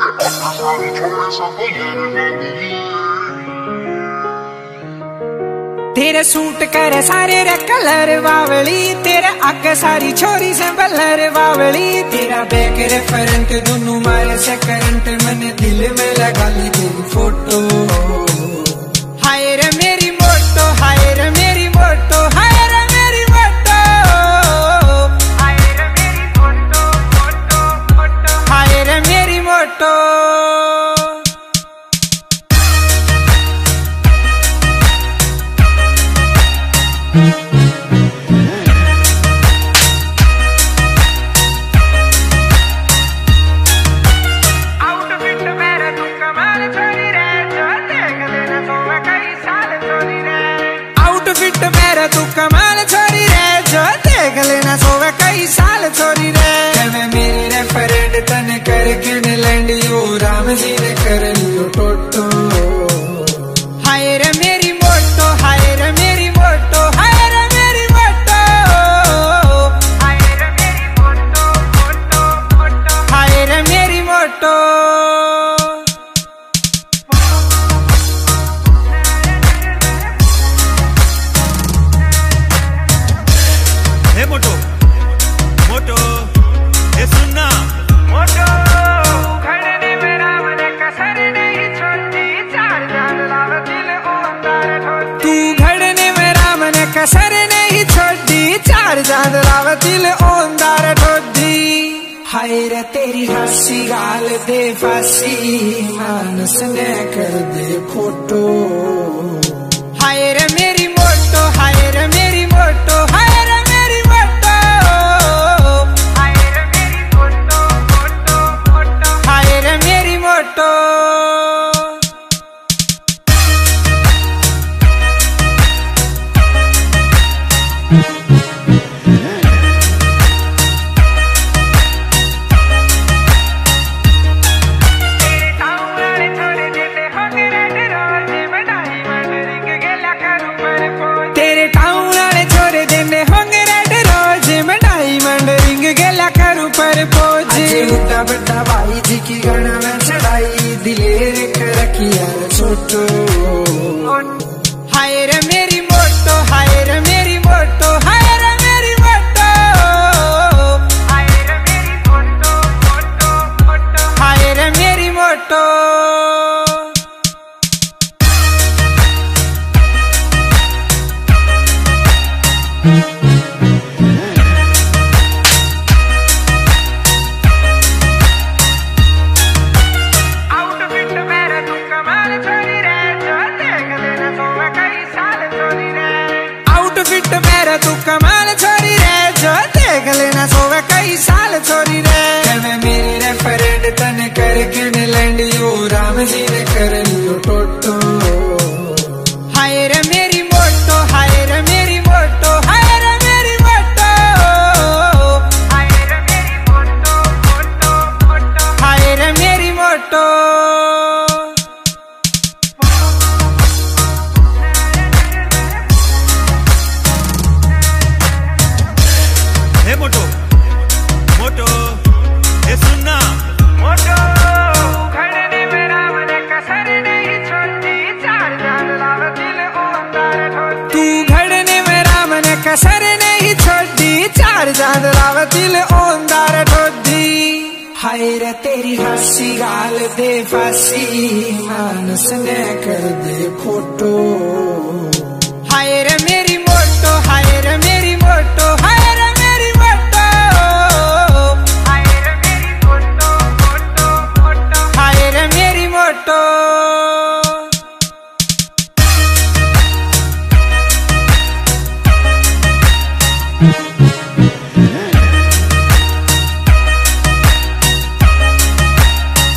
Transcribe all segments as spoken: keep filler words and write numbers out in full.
तेरे सूट करे सारे रे कलर बावली, तेरे आगे सारी छोरी से बलर बावली। तेरा बैक रे फ्रंट दोनों मारे से करंट, मैंने दिल में लगा ली तेरी फोटो। हाय रे मेरी मोटो, हाय रे मेरी मोटो, हाय रे मेरी मोटो, हाय रे मेरी मोटो मोटो मोटो, हाय रे मेरी मोटो। मेरा तू कमाल छोरी रे, जो देख लेना सोवे कई साल छोरी रे। मैं मेरी रे फ्रेंड तने करके ने लैंडियो, राम जी ने कर लियो टोटो। हाय रे मेरी मोटो, हाय रे मेरी मोटो, हाय रे मेरी मोटो, हाय रे मेरी मोटो मोटो मोटो, हाय रे मेरी मोटो। मोटो मोटो ये सुनना मोटो, खड़ने में राम ने कसर नहीं छोड़ी, चार चांद लावे दिल ओंदार ठोडी। तू घड़ने में राम ने कसर नहीं छोड़ी, चार चांद लावे दिल ओंदार ठोडी। हाय रे तेरी हंसी गाल दे फांसी, मानस ने कर दे फोटो। हाय रे मेरी मोटो, हाय रे मेरी मोटो, हाय रे मेरी मोटो, हाय रे मेरी मोटो मोटो मोटो, हाय रे मेरी मोटो। तेरे टाउन वाले छोरे देने होंगे रेड रोज, मैं डायमंड रिंग गेला करूं पर पोज। उठा बड़ा भाई जी की गणा में चढ़ाई, दिलेर कर रखी यार छोटो। हाय रे मेरी मोटो, हाय रे मेरी मोटो, हाय रे मेरी मोटो, हाय रे मेरी मोटो मोटो मोटो, हाय रे मेरी मोटो। आउटफिट मेरा तू कमाल छोरी रे, जो देख लेना सोवे कई साल छोरी रे। मैं मेरी रे फ्रेंड तने करके ने लैंडियो, राम जी ने कर लियो टोटो। हाय रे मेरी मोटो, हाय रे मेरी मोटो, हाय रे मेरी मोटो, हाय रे मेरी मोटो मोटो मोटो, हाय रे मेरी मोटो। मोटो मोटो ये सुनना मोटो, खड़ने में राम ने कसर नहीं छोड़ी, चार चांद लावे दिल ओंदार ठोडी। तू घड़ने में राम ने कसर नहीं छोड़ी, चार चांद लावे दिल ओंदार ठोडी। हाय रे तेरी हंसी गाल दे फांसी, मानस ने कर दे फोटो। हाय रे मेरी मोटो, हाय रे मेरी मोटो, हाय रे मेरी मोटो, हाय रे मेरी मोटो मोटो मोटो, हाय रे मेरी मोटो।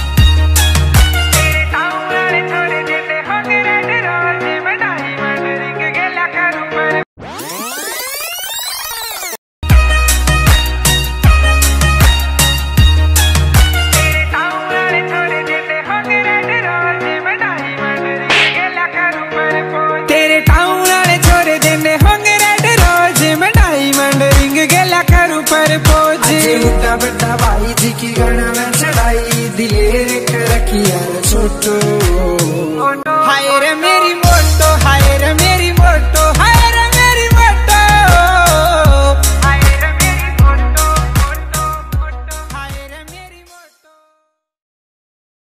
तेरे टाउन वाले छोरे देते होंगे रेड रोज, मैं डायमंड देख रखी यार छोटो।